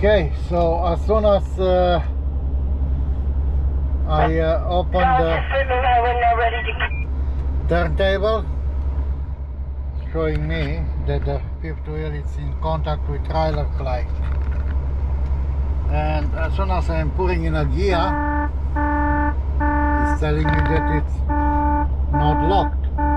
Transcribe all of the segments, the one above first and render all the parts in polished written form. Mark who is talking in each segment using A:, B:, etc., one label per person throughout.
A: Okay, so as soon as I open the turntable, showing me that the fifth wheel is in contact with trailer plate, and as soon as I'm putting in a gear, it's telling me that it's not locked.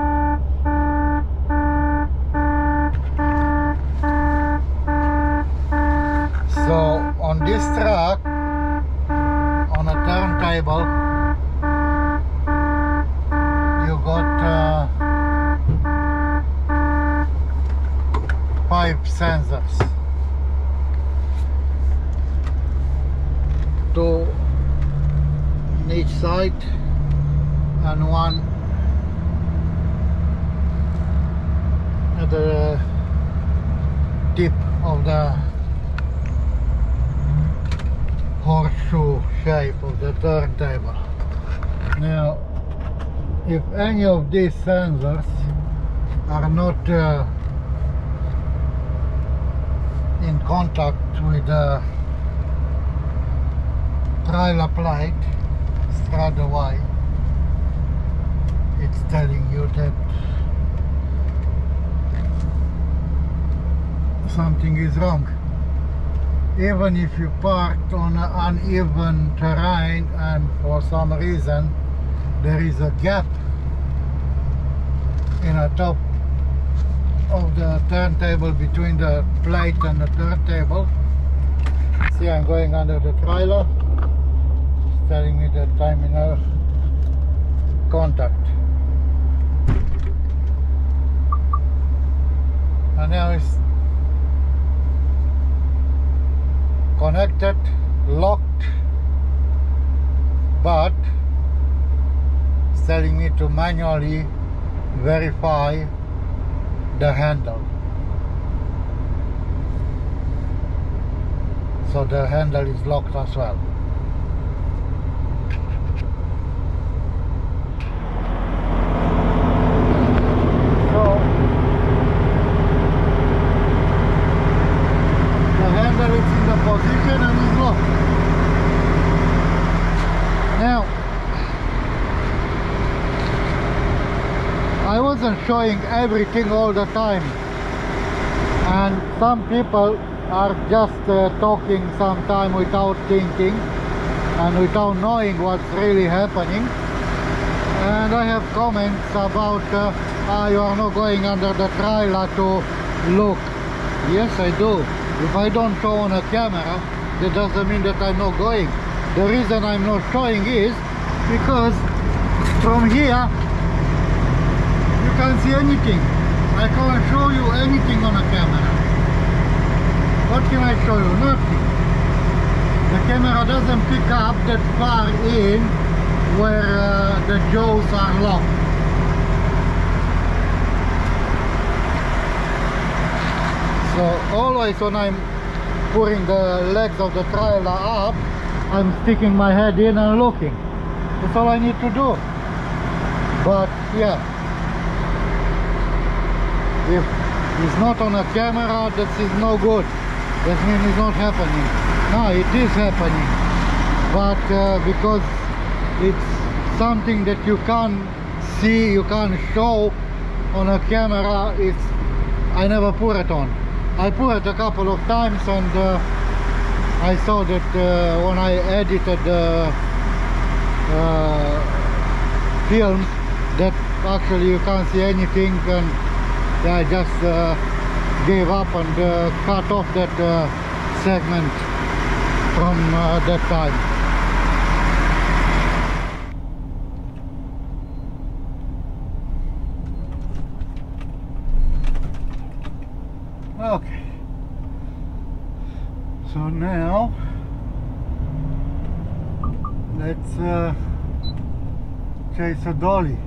A: So on this track, on a turntable, you got 5 sensors, 2 on each side and 1 at the tip of the horseshoe shape of the turntable. Now, if any of these sensors are not in contact with the trailer plate straight away, it's telling you that something is wrong. Even if you parked on an uneven terrain and for some reason there is a gap in the top of the turntable between the plate and the turntable. See, I'm going under the trailer. It's telling me that I'm in a contact. And now it's connected, locked, but it's telling me to manually verify the handle. So the handle is locked as well. Position and is locked. Now, I wasn't showing everything all the time, and some people are just talking sometime without thinking and without knowing what's really happening. And I have comments about you are not going under the trailer to look. Yes, I do. If I don't show on a camera, that doesn't mean that I'm not going. The reason I'm not showing is because from here you can't see anything. I can't show you anything on a camera. What can I show you? Nothing. The camera doesn't pick up that far in where the jaws are locked. So always when I'm putting the legs of the trailer up, I'm sticking my head in and looking. That's all I need to do. But yeah, if it's not on a camera, that is no good. That means it's not happening. No, it is happening. But because it's something that you can't see, you can't show on a camera, I never put it on. I put it a couple of times, and I saw that when I edited the films, that actually you can't see anything, and I just gave up and cut off that segment from that time. Okay, so now let's chase a dolly.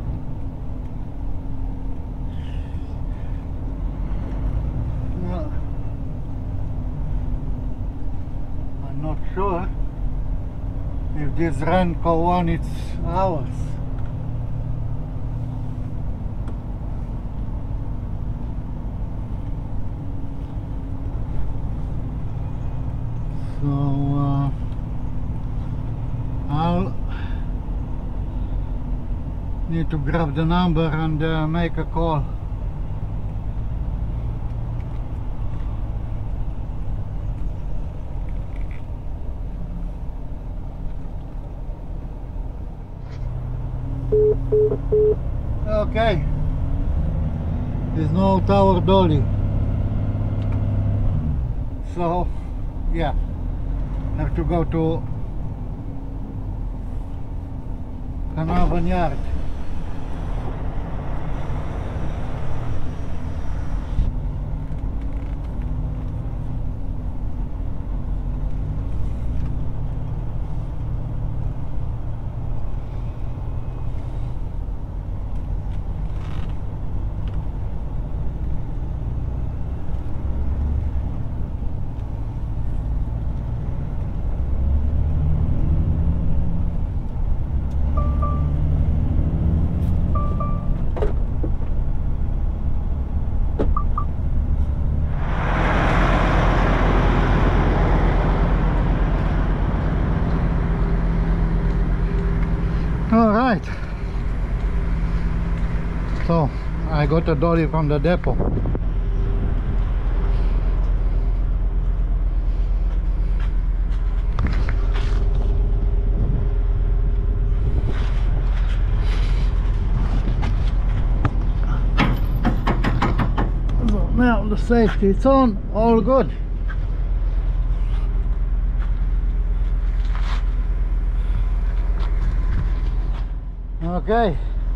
A: I'm not sure if this Renko one is ours. So I'll need to grab the number and make a call. Okay, there's no tower dolly, so yeah, have to go to Carnarvon Yard. Alright, so I got a dolly from the depot. So now the safety is on, all good. Okay,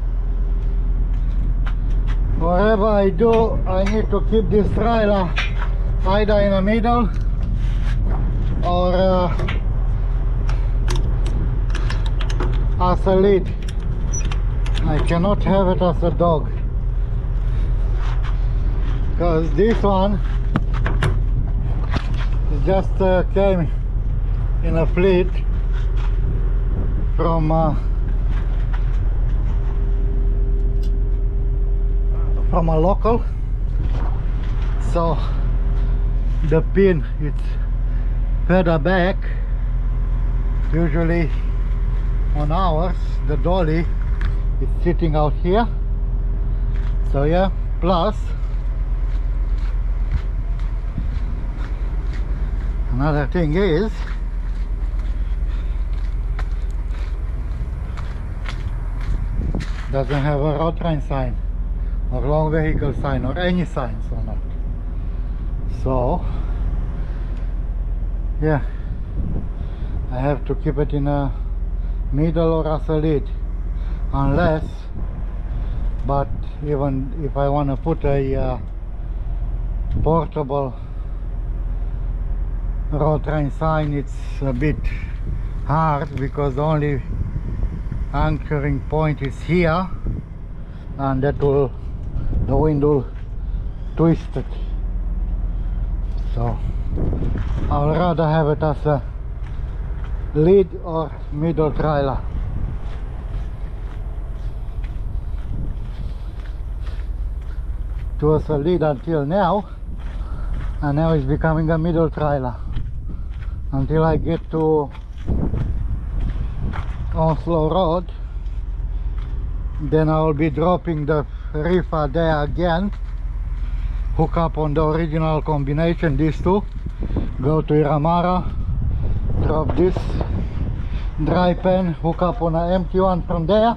A: whatever I do, I need to keep this trailer either in the middle or as a lead. I cannot have it as a dog, because this one just came in a fleet from a local, so the pin is further back. Usually on ours the dolly is sitting out here, so yeah. Plus another thing is doesn't have a road train sign or long vehicle sign or any signs on it. So yeah, I have to keep it in a middle or as a lead, unless, but even if I want to put a portable road train sign, it's a bit hard because the only anchoring point is here, and that will, the wind will twist it. So I would rather have it as a lead or middle trailer. It was a lead until now, and now it's becoming a middle trailer until I get to Onslow Road. Then I will be dropping the reefer there again, hook up on the original combination, these two, go to Iramara, drop this dry pen, hook up on an empty one from there,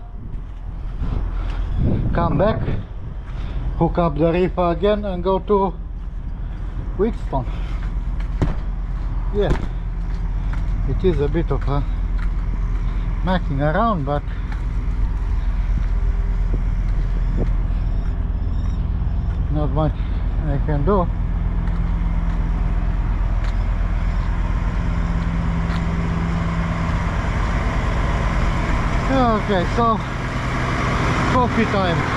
A: come back, hook up the reefer again and go to Wheatstone. Yeah, it is a bit of a macking around, but not much I can do. Okay, so coffee time.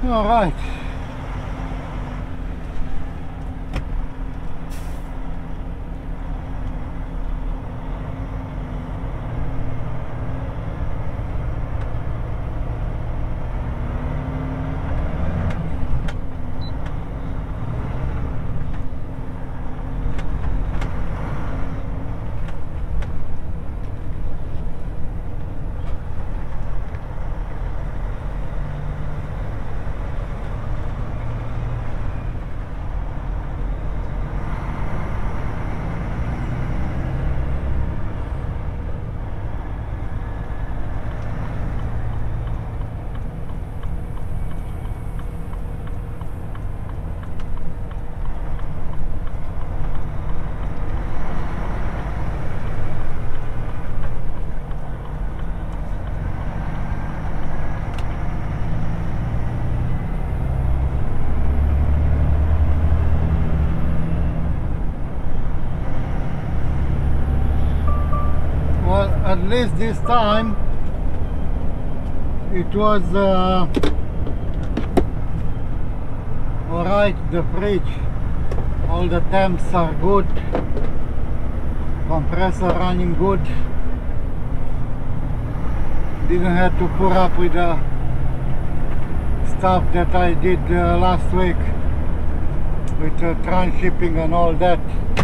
A: All right. At least this time it was alright, the fridge, all the temps are good, compressor running good, didn't have to put up with the stuff that I did last week with transshipping and all that.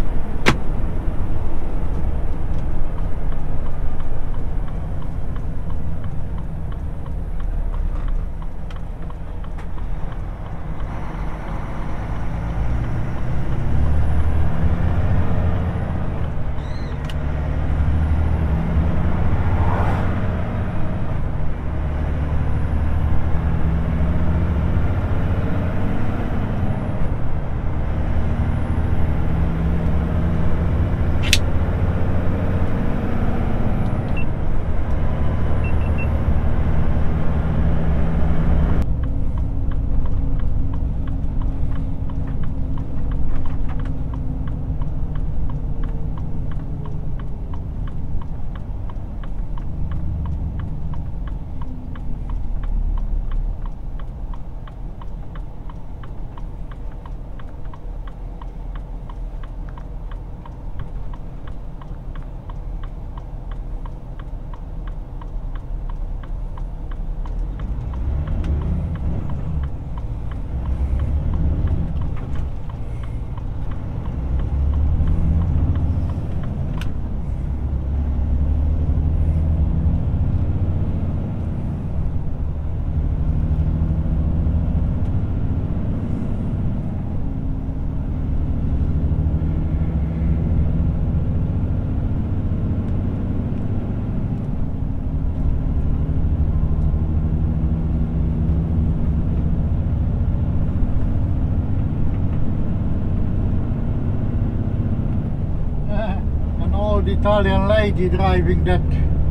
A: Italian lady driving that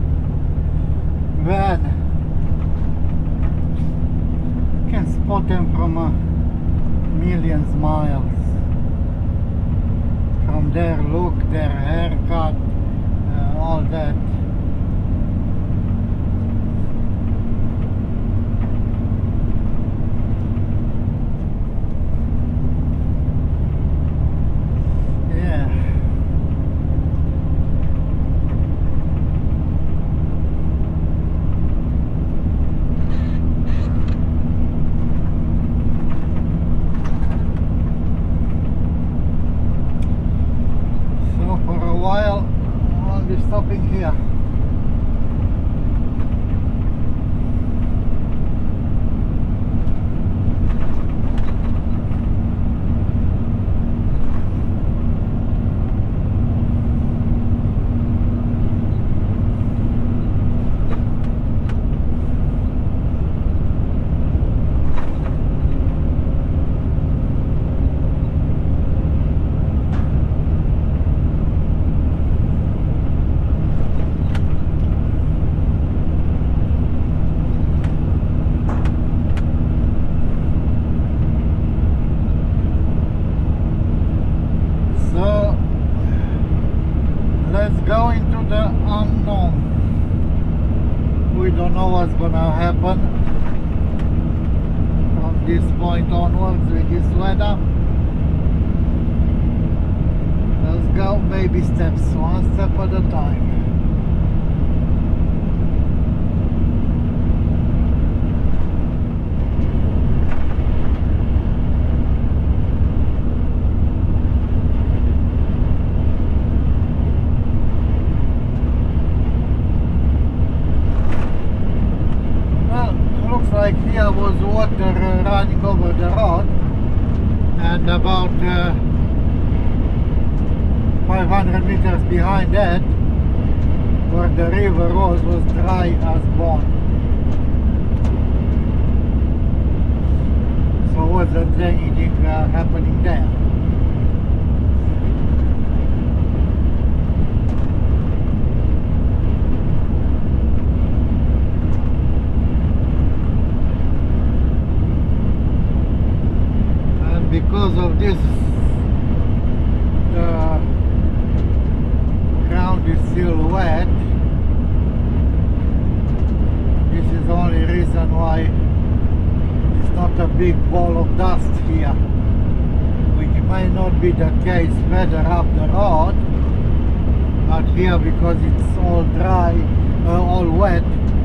A: van. You can spot them from millions miles. From their look, their haircut, all that. Stopping here. Go into the unknown. We don't know what's gonna happen from this point onwards with this weather. Let's go baby steps, one step at a time. Like here was water running over the road, and about 500 meters behind that, where the river was dry as bone. So wasn't anything happening there. Because of this, the ground is still wet. This is the only reason why it's not a big ball of dust here, which may not be the case further up the road, but here, because it's all dry, all wet,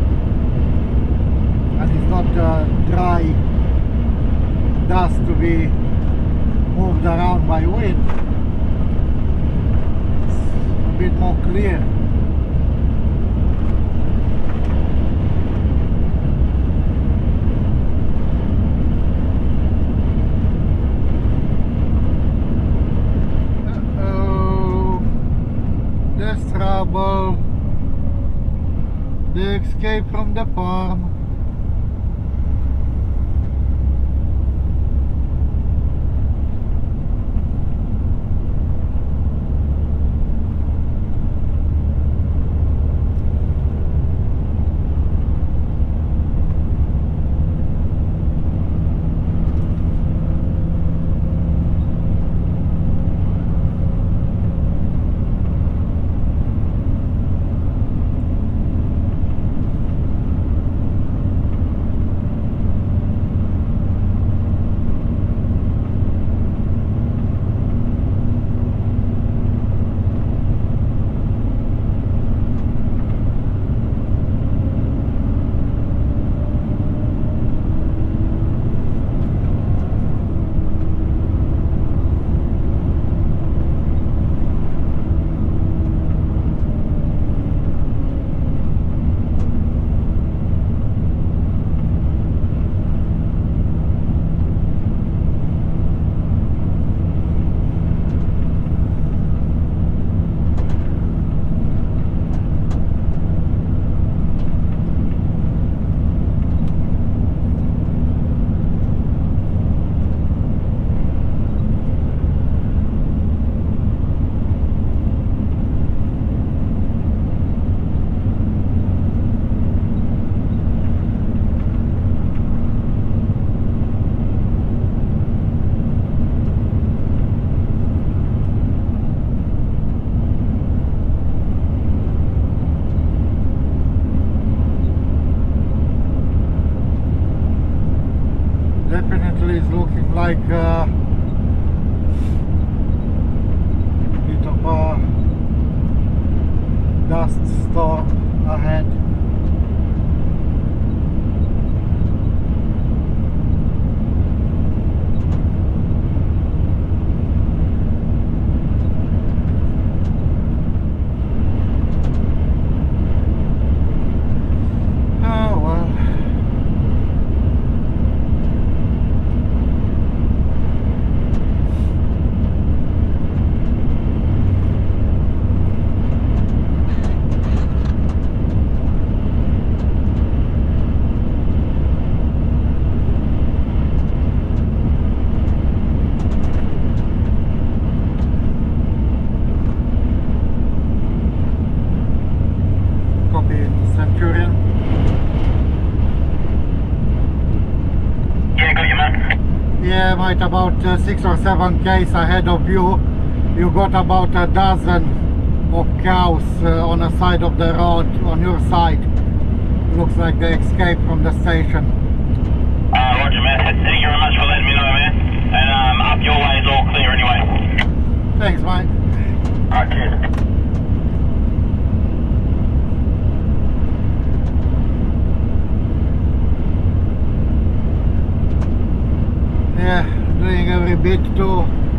A: and it's not dry dust to be moved around by wind, it's a bit more clear. There's trouble. They escaped from the farm. Definitely is looking like a bit of a dust storm ahead. Centurion.
B: Yeah, got you, man.
A: Yeah, mate, about 6 or 7 k's ahead of you. You got about a dozen of cows on the side of the road on your side. Looks like they escaped from the station.
B: Roger, man. Thank you very much for letting me know, man. And up your way is all clear anyway.
A: Thanks, mate.
B: Alright, cheers.
A: Yeah, doing every bit to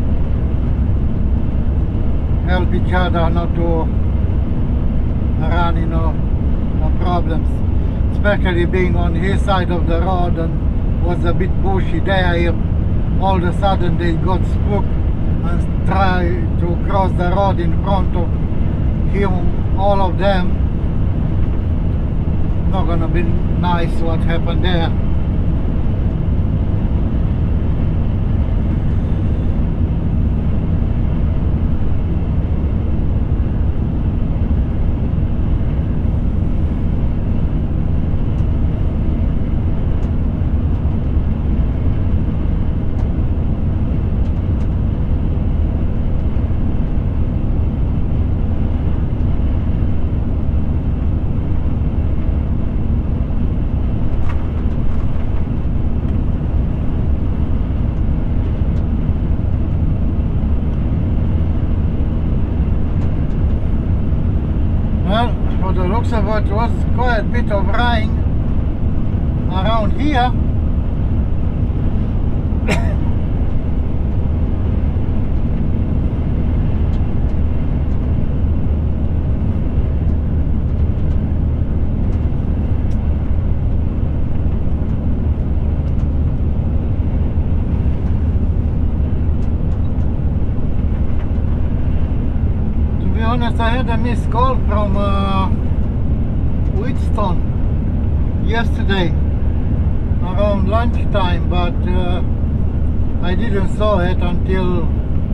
A: help each other not to run, you know, problems. Especially being on his side of the road and was a bit bushy there. All of a sudden they got spooked and tried to cross the road in front of him, all of them. Not gonna be nice what happened there. Looks of it was quite a bit of rain around here. To be honest, I had a missed call from Wheatstone yesterday around lunchtime, but I didn't saw it until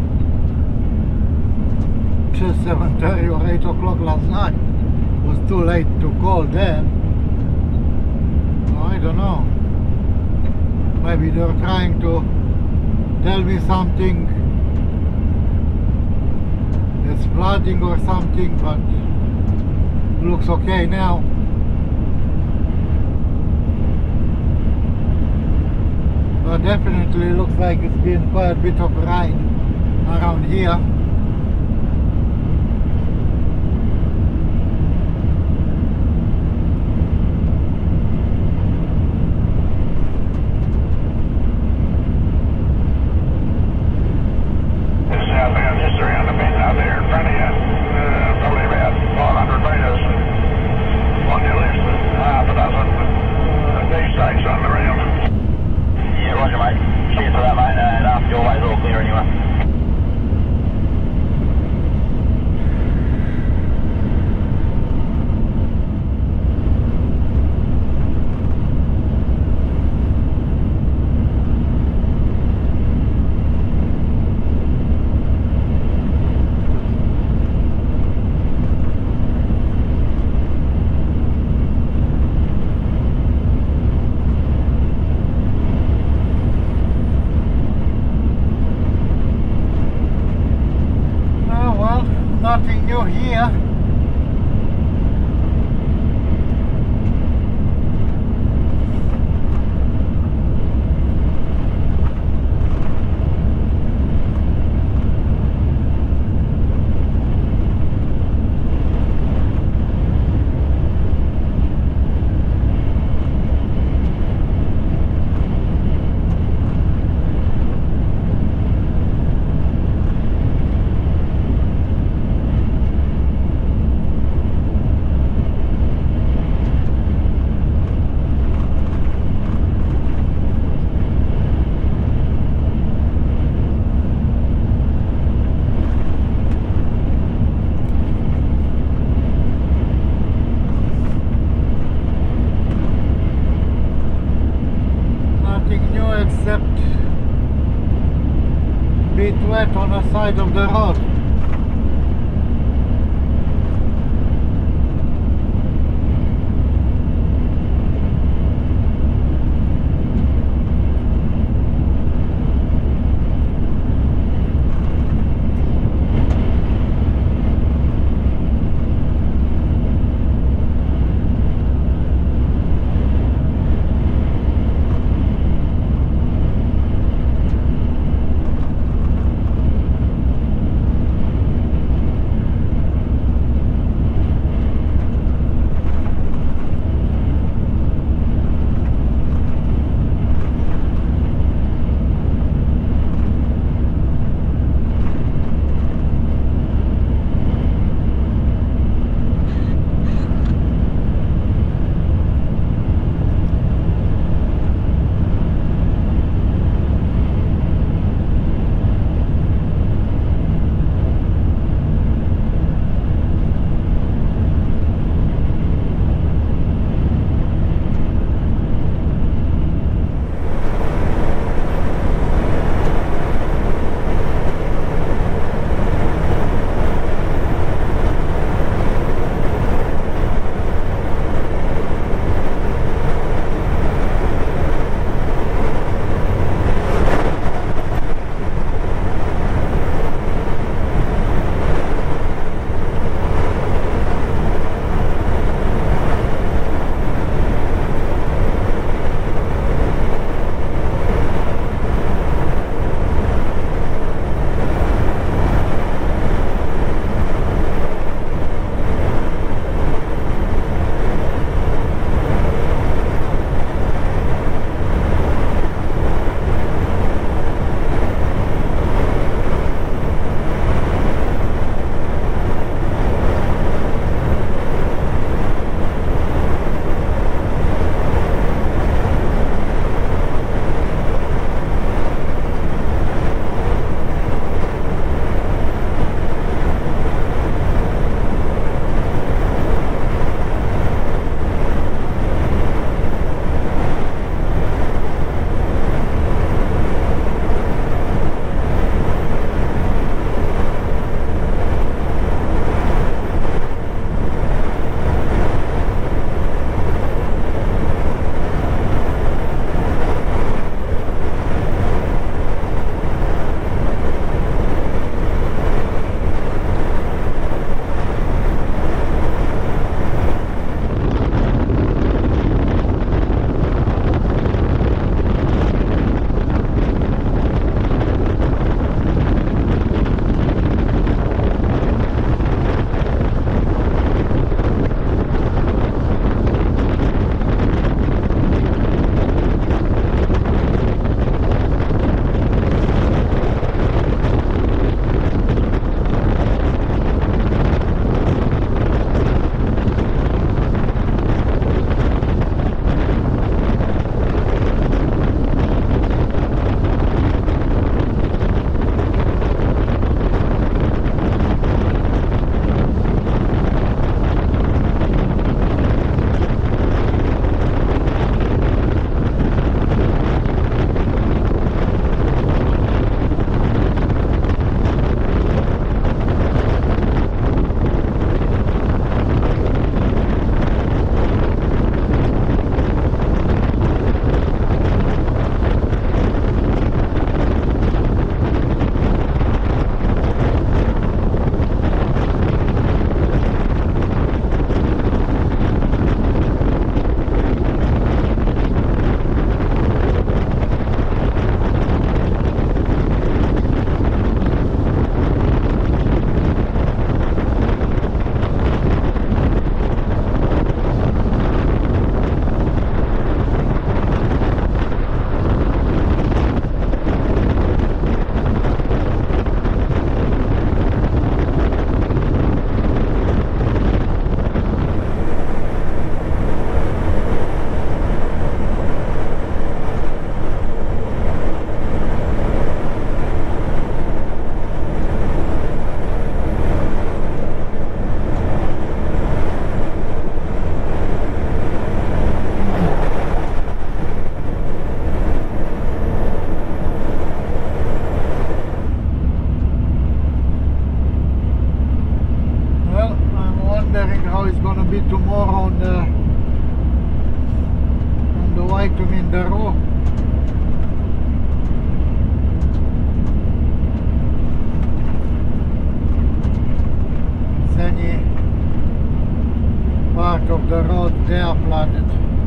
A: 7:30 or 8 o'clock last night. It was too late to call then. I don't know. Maybe they're trying to tell me something. It's flooding or something, but looks okay now. But definitely looks like it's been quite a bit of rain around here. Nothing new here. Except bit wet on the side of the road. they are flooded.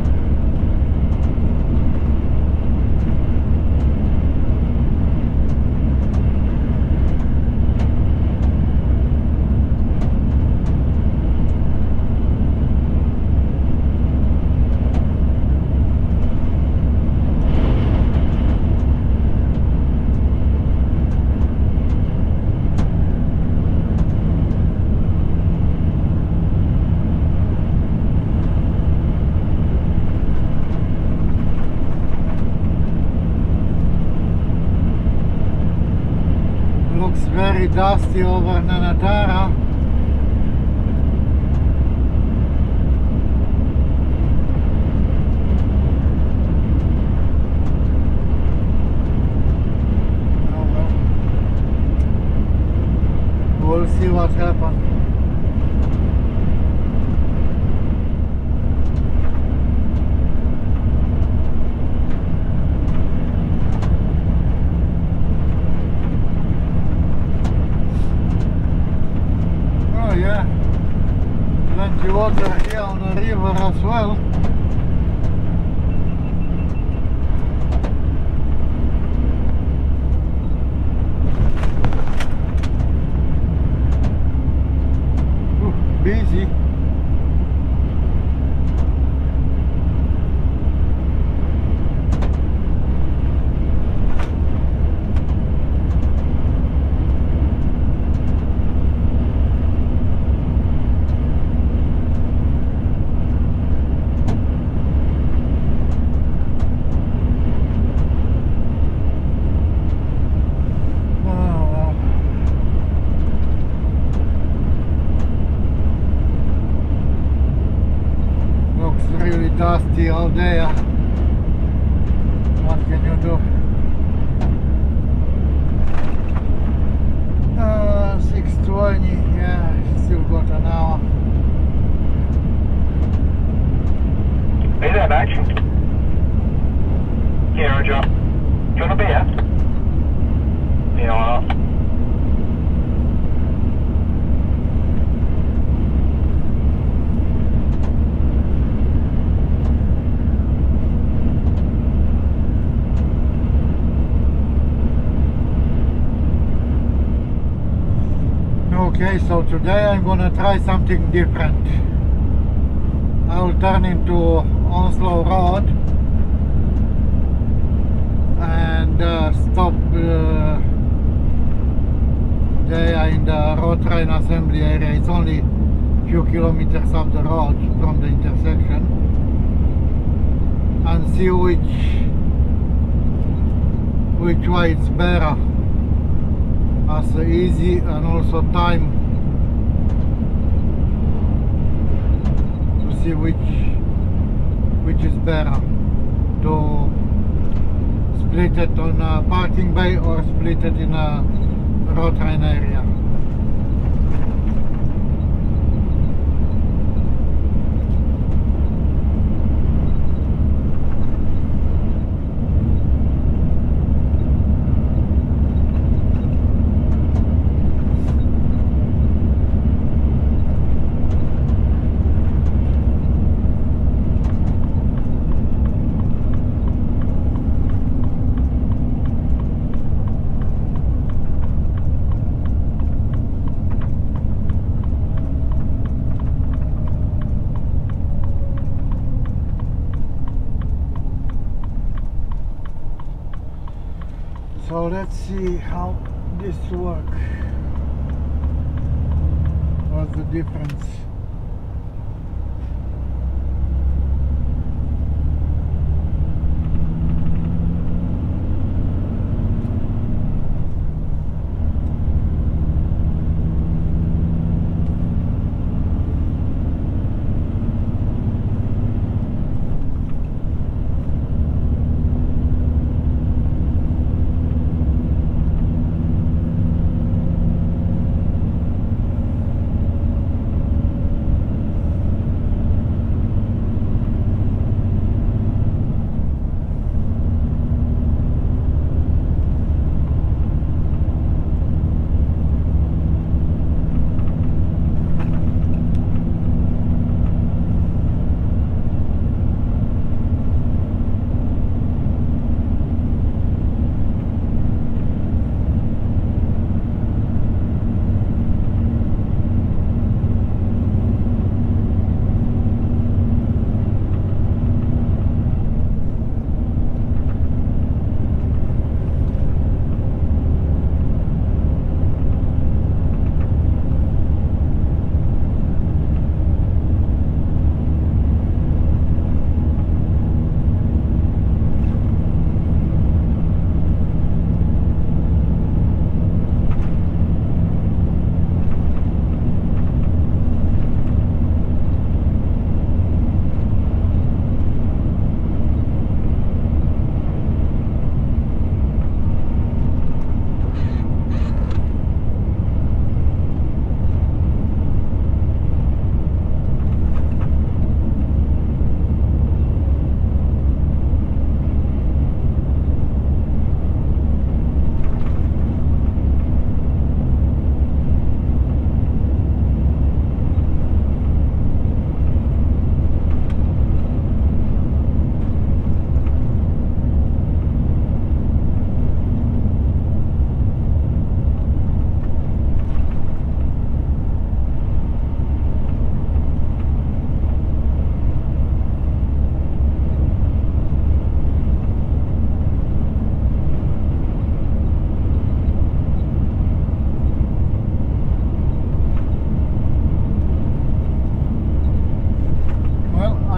A: Very dusty over Nanatara. Oh well. We'll see what happens. Yeah, plenty water here on the river as well. Busy. Really dusty all day. What can you do? 6:20, yeah, still got an hour.
B: Hey there, Badge. Here, Joe. Do you want a beer? Yeah, well.
A: Okay, so today I'm gonna try something different. I will turn into Onslow Road and stop there in the road train assembly area. It's only a few kilometers up the road from the intersection, and see which way it's better. As easy and also time to see which is better, to split it on a parking bay or split it in a road train area. So let's see how this works. What's the difference?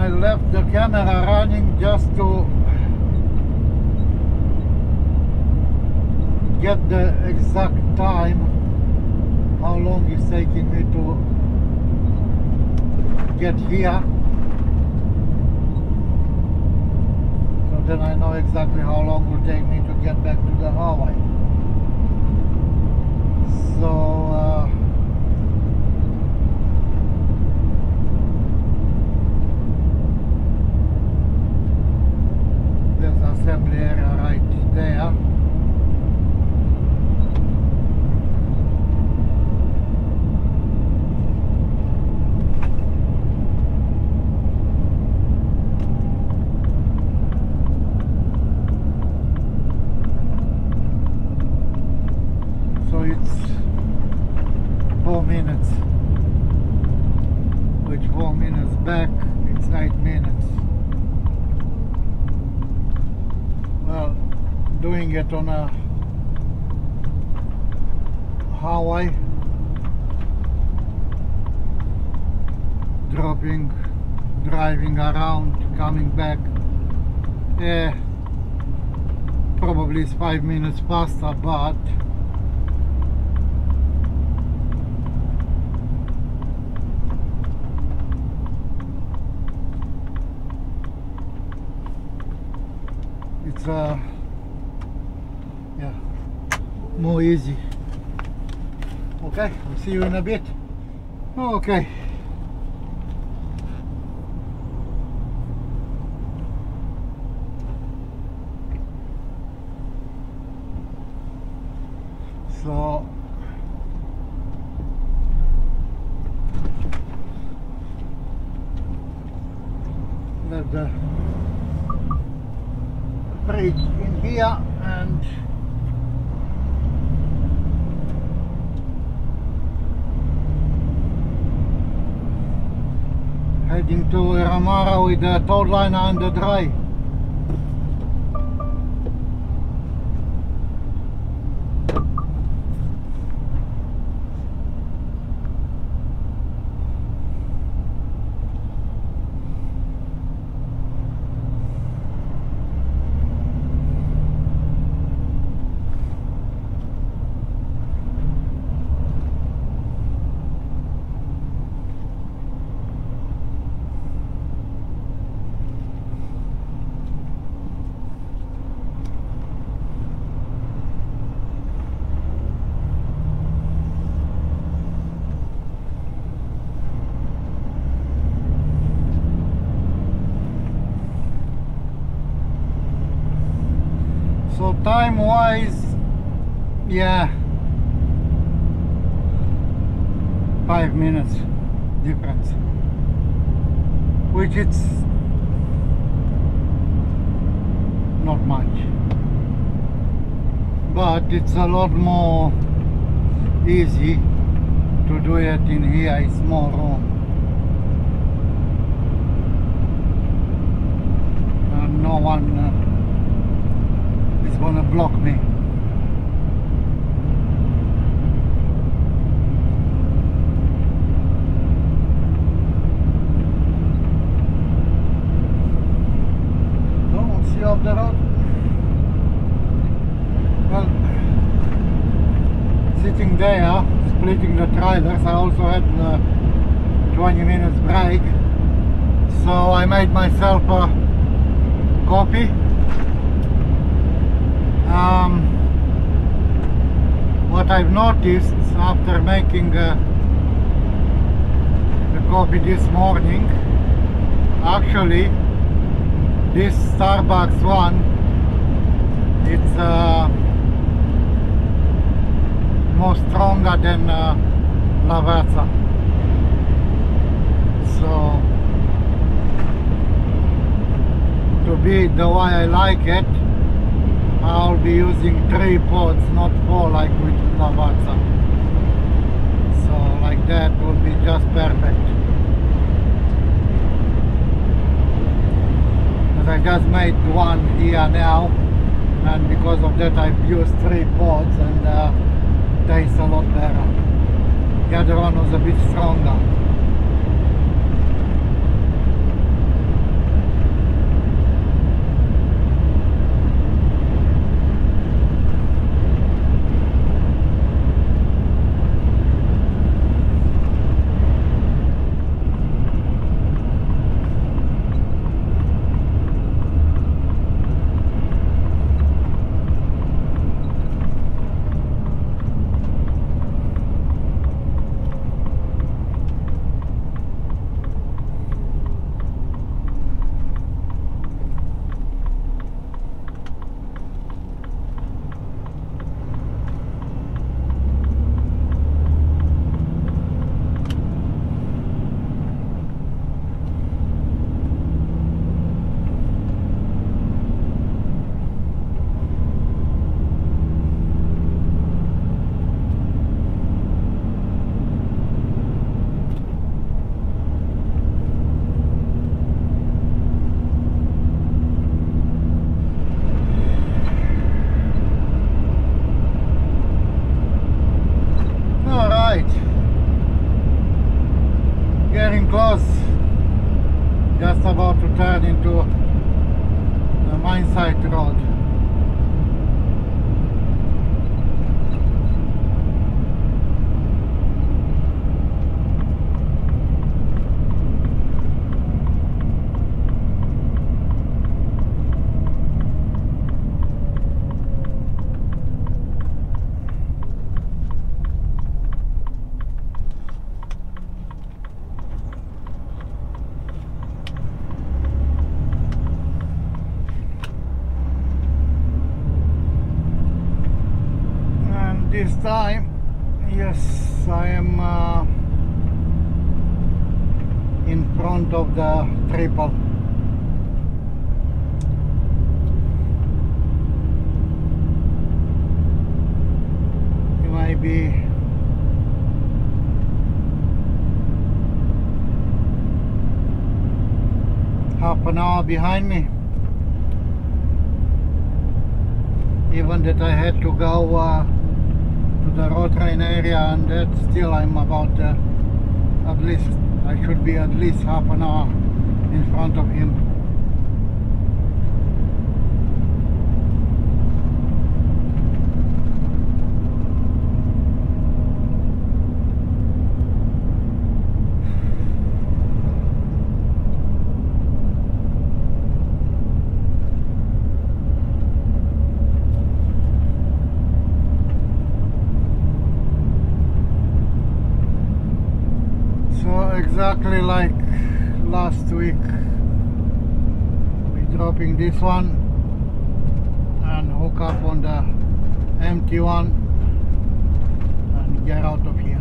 A: I left the camera running just to get the exact time, how long it's taking me to get here, so then I know exactly how long it will take me to get back to the Hawaii. So there's an assembly area right there. So it's 4 minutes. With 4 minutes back, it's 8 minutes. Well, doing it on a Hawaii, dropping, driving around, coming back, yeah, probably it's 5 minutes faster, but it's yeah, more easy. Okay, we'll see you in a bit. Okay. So let the bridge in here and heading to Ramara with the tow line under dry. So time wise, yeah, 5 minutes difference, which it's not much, but it's a lot more easy to do it in here. It's more room and no one is gonna block me. So we'll see off the road. Well, sitting there, splitting the trailers, I also had a 20 minutes break, so I made myself a coffee. What I've noticed after making the coffee this morning, actually this Starbucks one, it's more stronger than Lavazza. So to be the way I like it, I'll be using 3 pods, not 4 like with Lavazza. So like that will be just perfect. Because I just made one here now, and because of that I've used 3 pods and tastes a lot better. The other one was a bit stronger. turn into the mine site road. This time, yes, I am in front of the triple. It might be half an hour behind me. Even that I had to go the road train area, and that still I'm about at least I should be at least half an hour in front of him. Exactly like last week, we're dropping this one and hook up on the empty one and get out of here.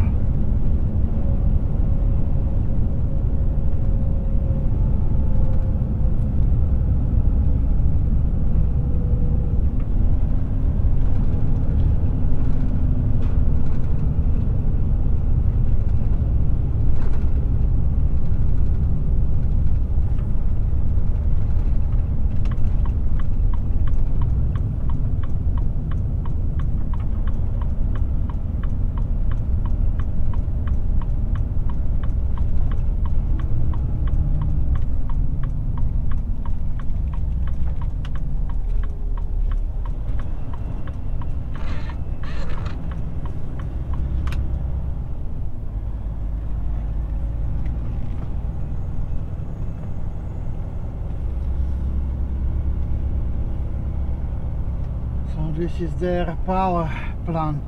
A: This is their power plant.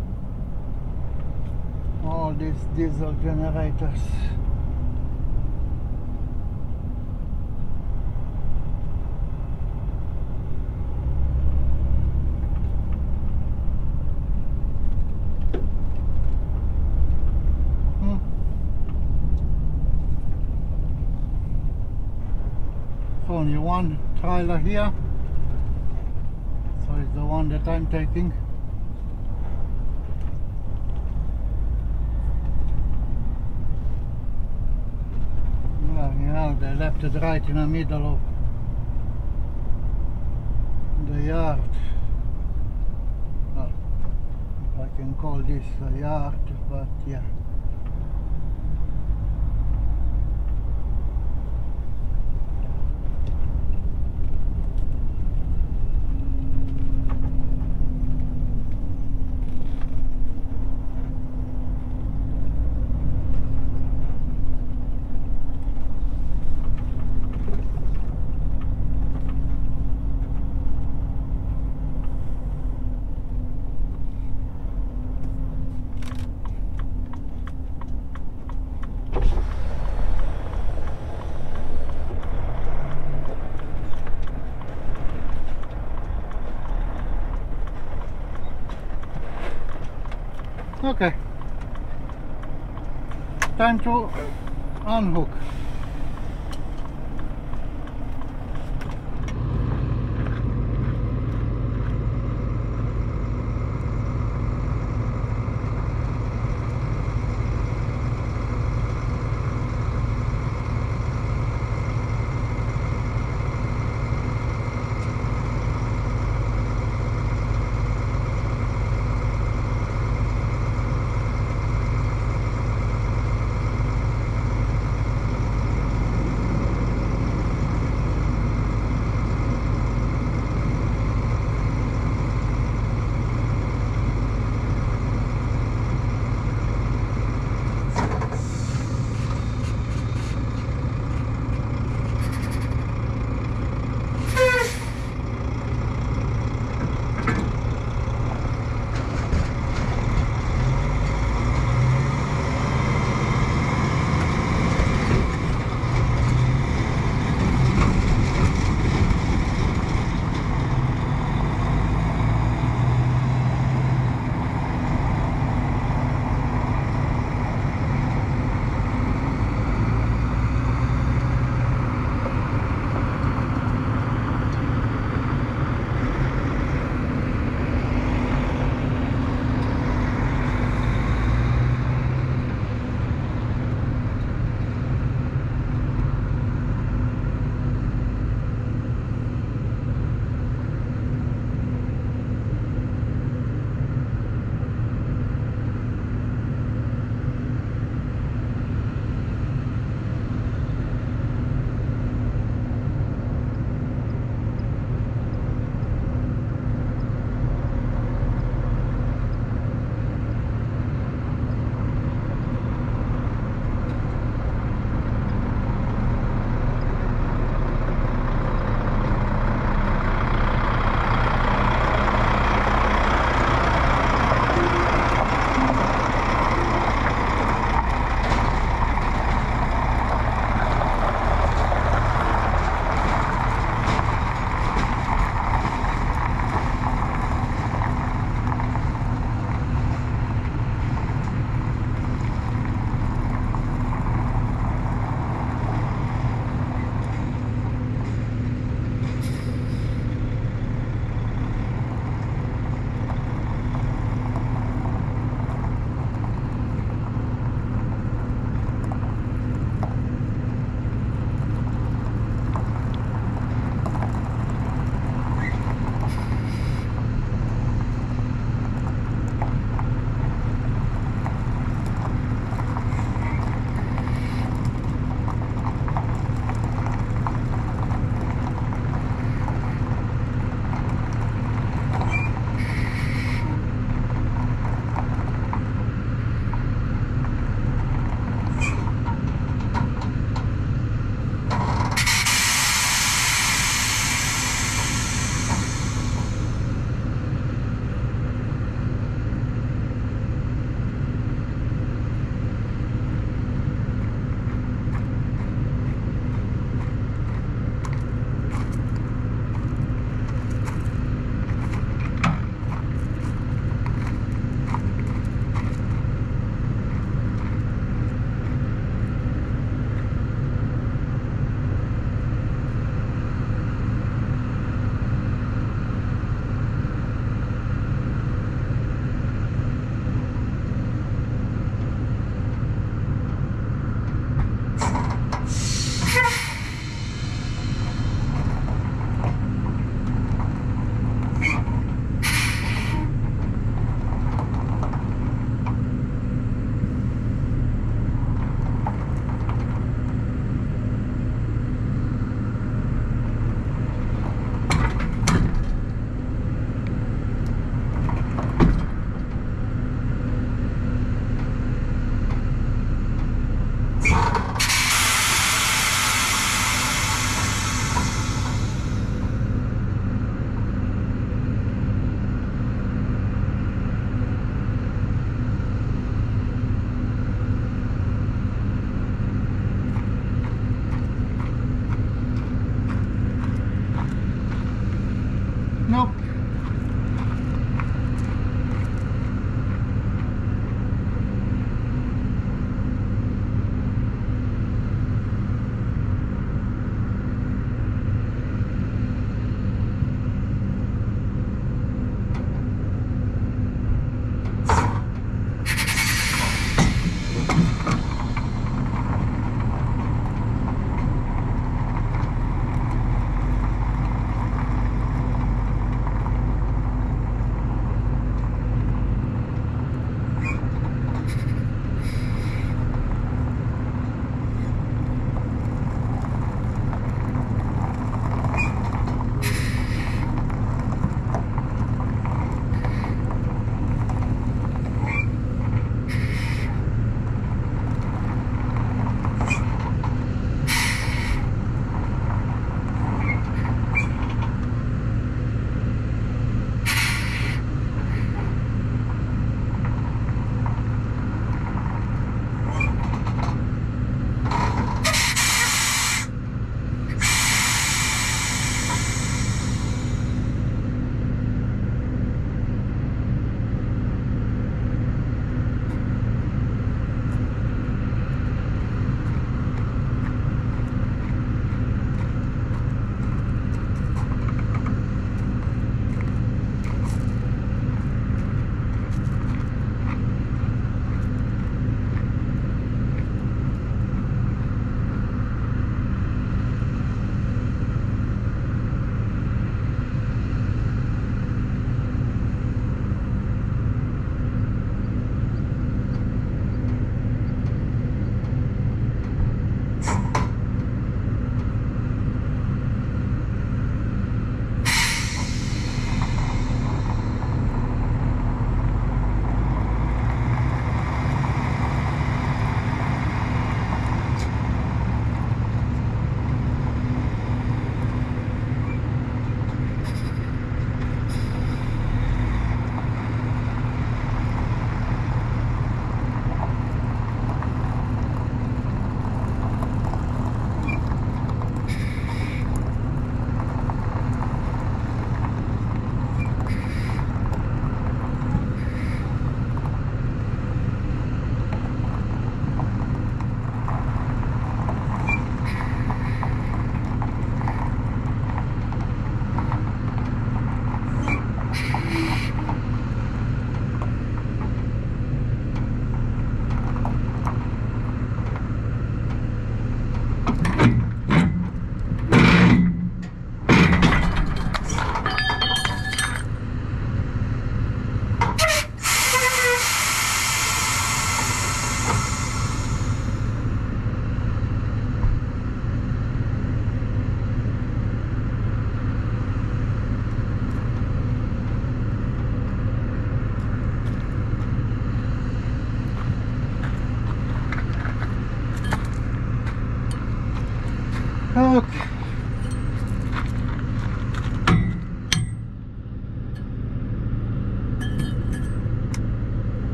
A: All these diesel generators. Only one trailer here. Is the one that I'm taking. Yeah, they left it right in the middle of the yard. Well, if I can call this a yard, but yeah. Okay, time to unhook.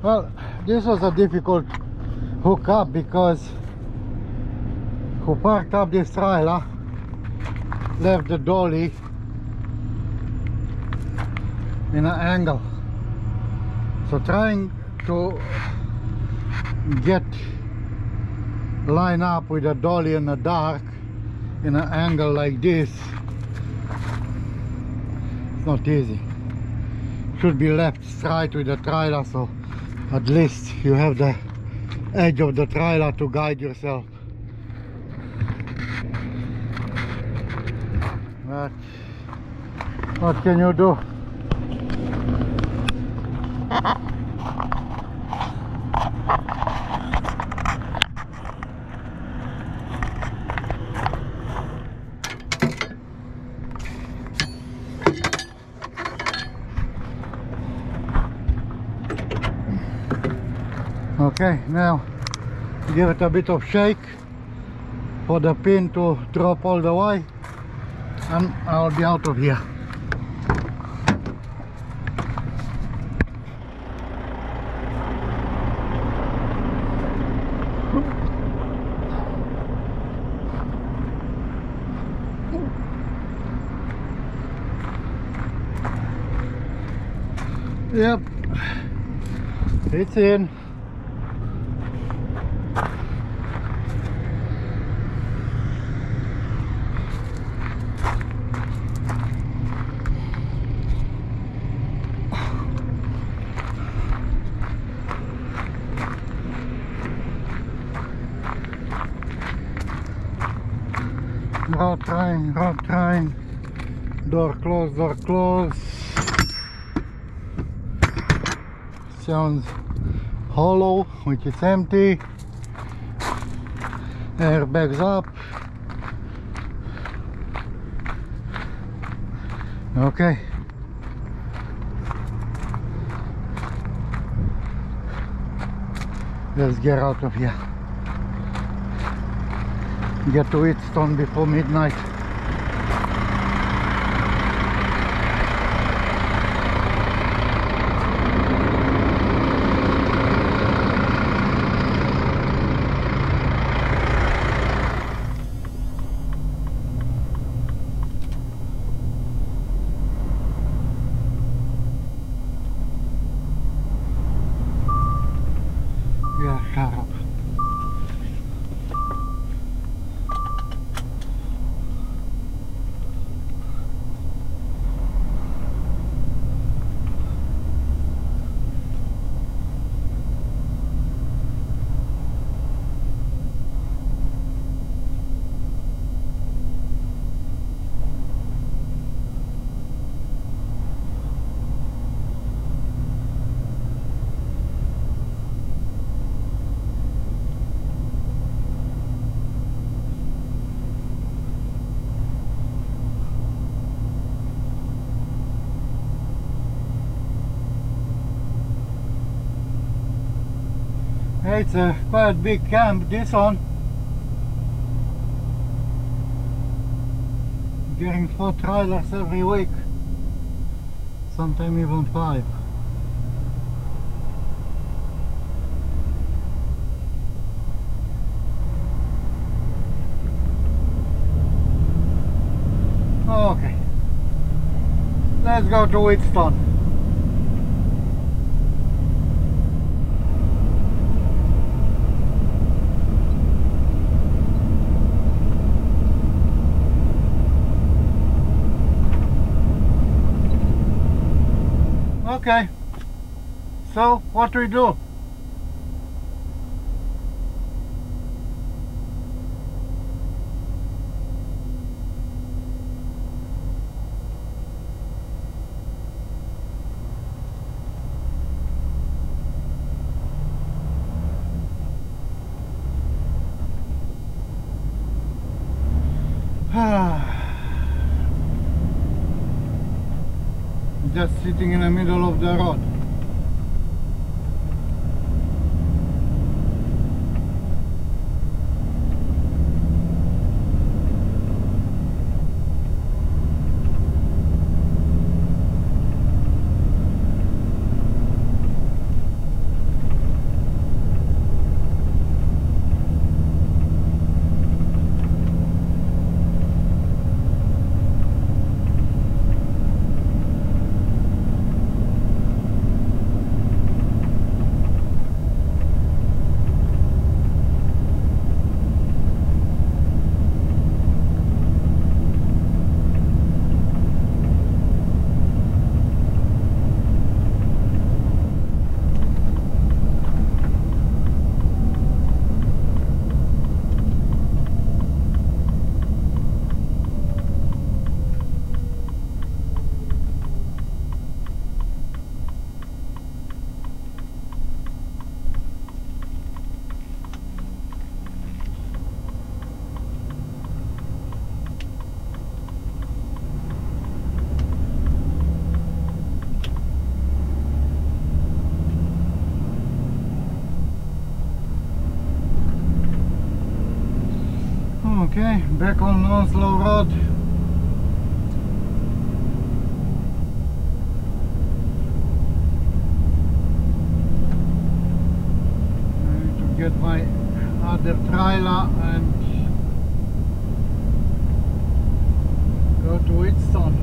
A: Well, this was a difficult hookup because who parked up this trailer left the dolly in an angle, so trying to get line up with the dolly in the dark in an angle like this, it's not easy. Should be left straight with the trailer, so at least you have the edge of the trailer to guide yourself. But what can you do? Okay, now give it a bit of shake for the pin to drop all the way, and I'll be out of here. Yep, it's in. Road train, door closed. Sounds hollow, which is empty. Airbags up. Okay. Let's get out of here. Get to Wheatstone before midnight. Yeah, shut up. It's a quite big camp, this one. Getting 4 trailers every week, sometimes even 5. Okay, let's go to Wheatstone. Okay, so what do we do? Just sitting in the middle of the road. Okay, back on Onslow Road. I need to get my other trailer and go to Wheatstone.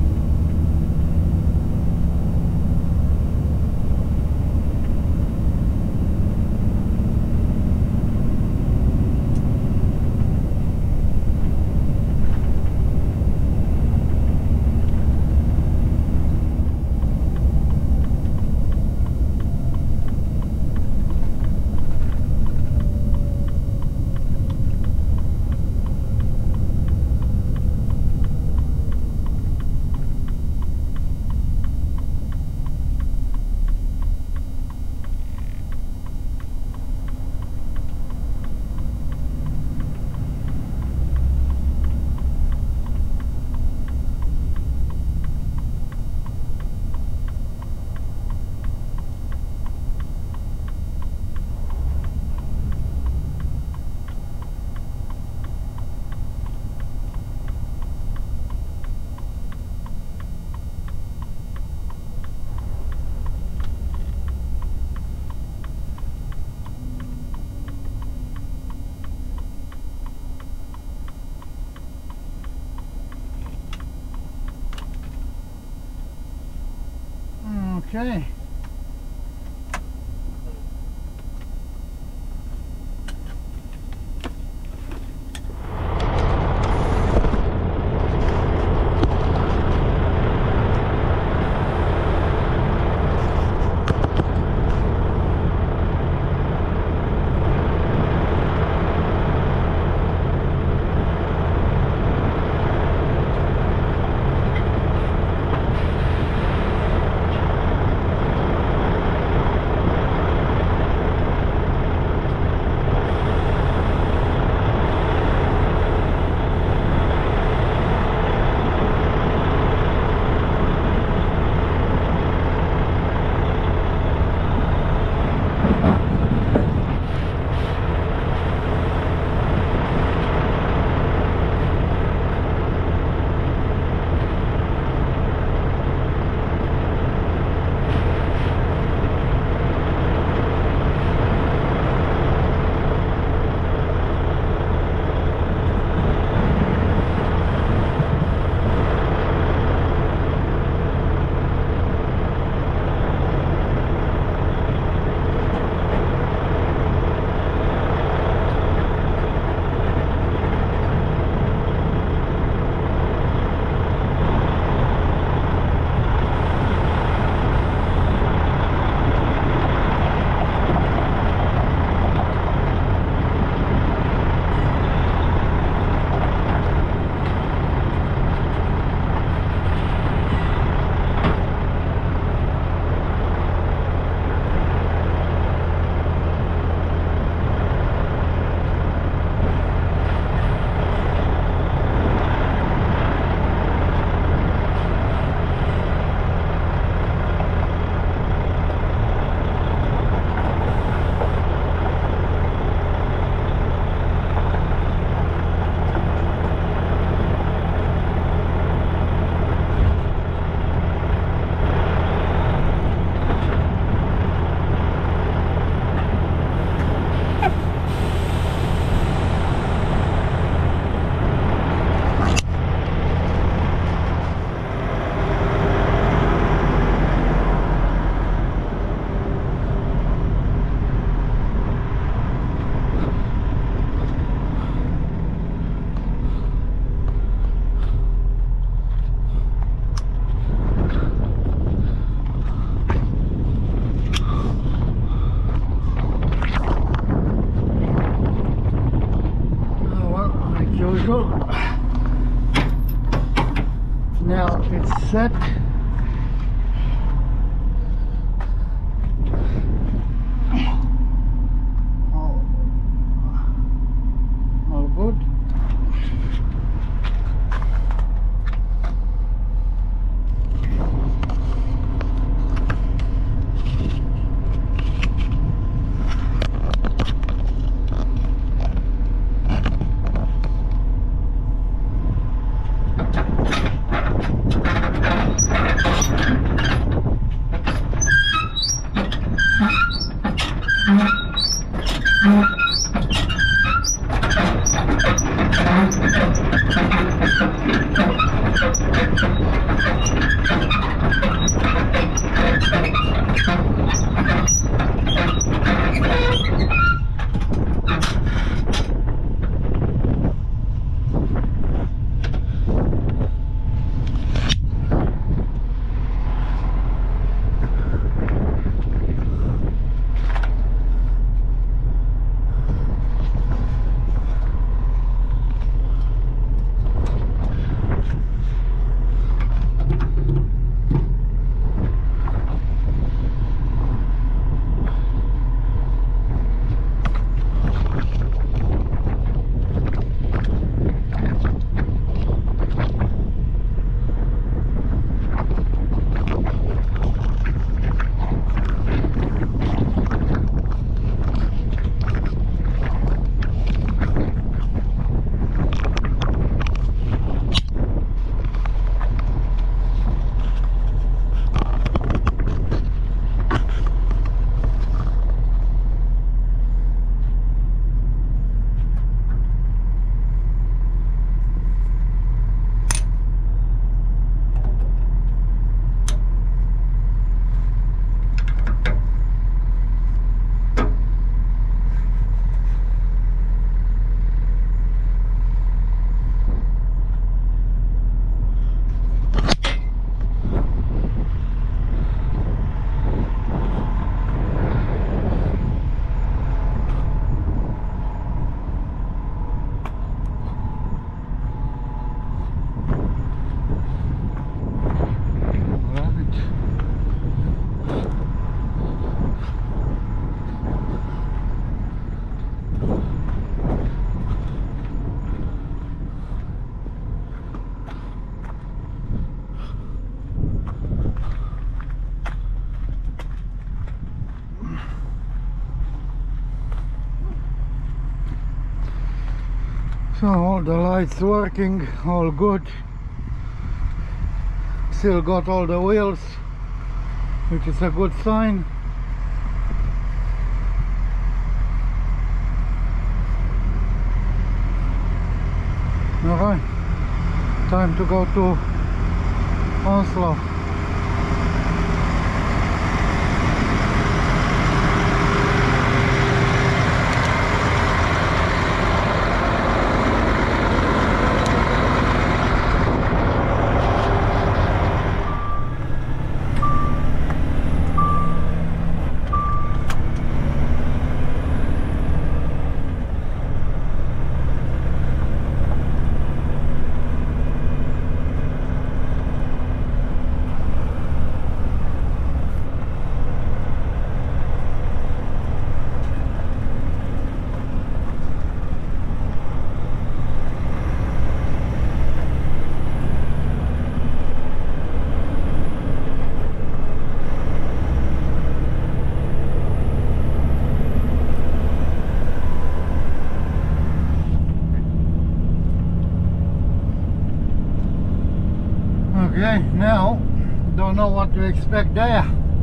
A: Okay. So all the lights working, all good. Still got all the wheels, which is a good sign. Alright, time to go to Oslo. Okay, now don't know what to expect there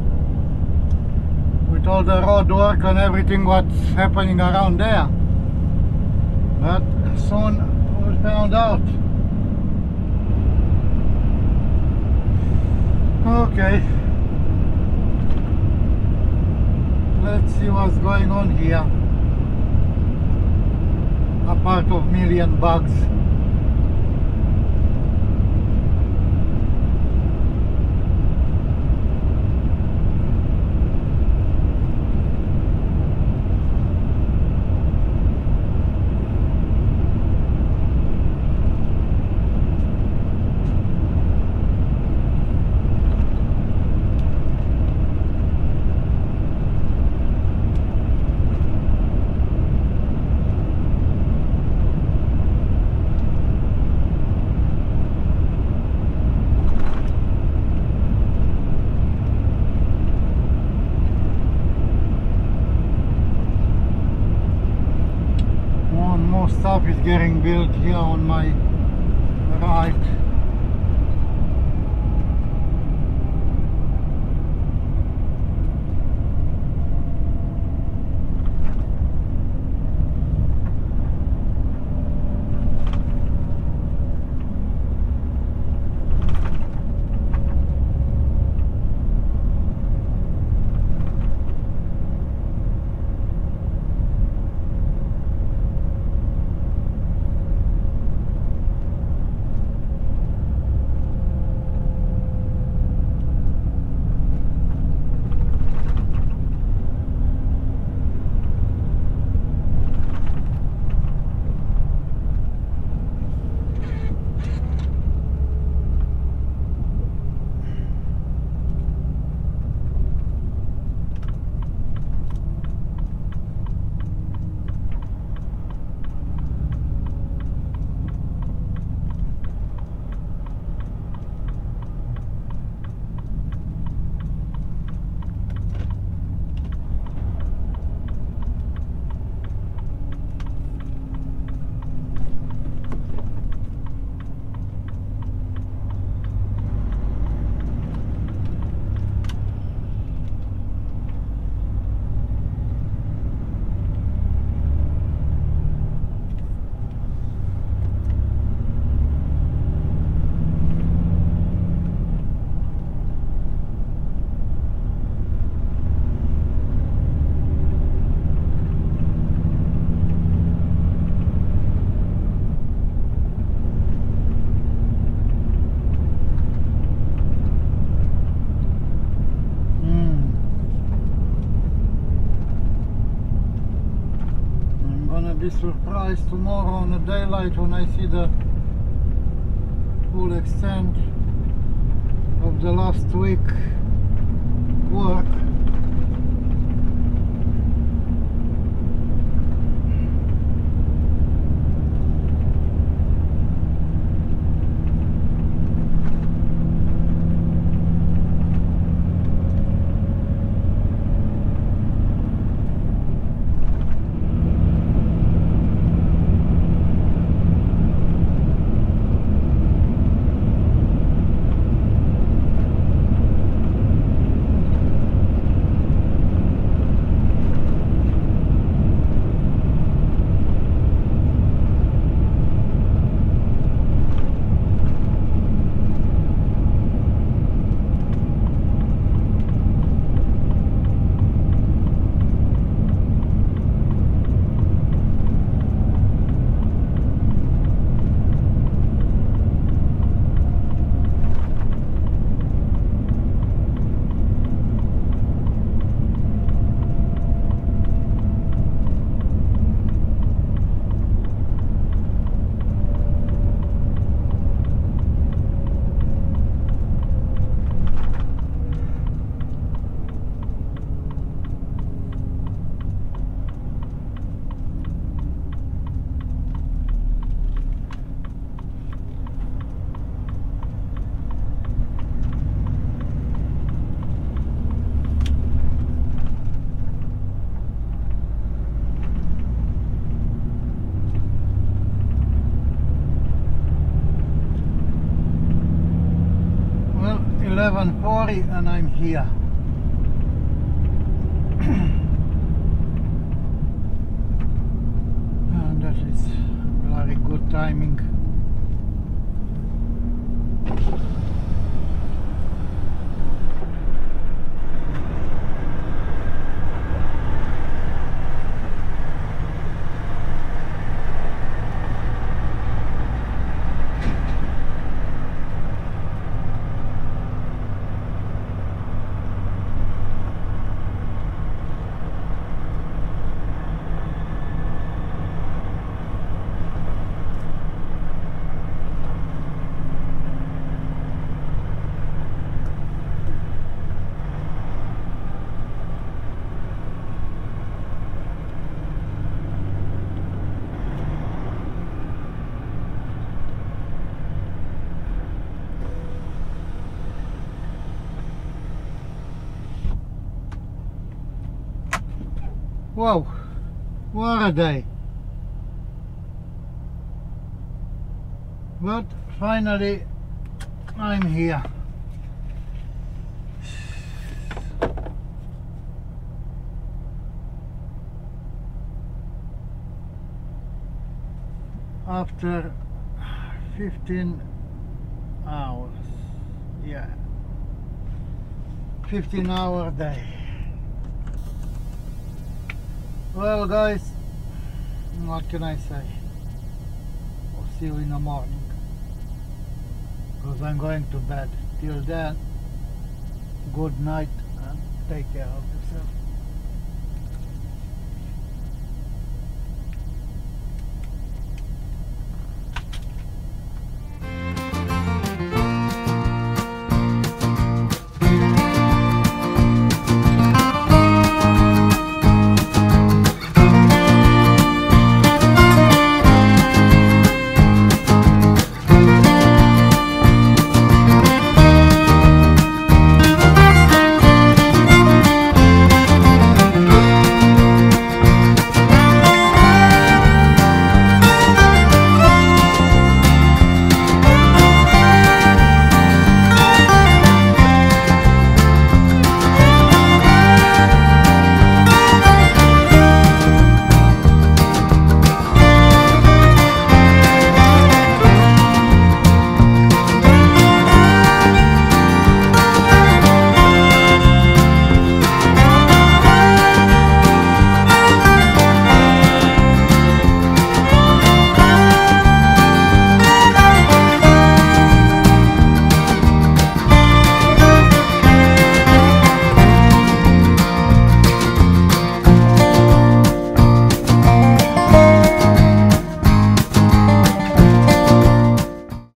A: with all the road work and everything what's happening around there, but soon we'll find out. Okay, let's see what's going on here, a part of million bugs. More stuff is getting built here on my right. Be surprised tomorrow on the daylight when I see the full extent of the last week work. Ranpori and I'm here. And that is very good timing. Wow, what a day. But finally I'm here. After 15 hours, yeah, 15-hour day. Well guys, what can I say? I'll see you in the morning, because I'm going to bed. Till then, good night and take care of yourself.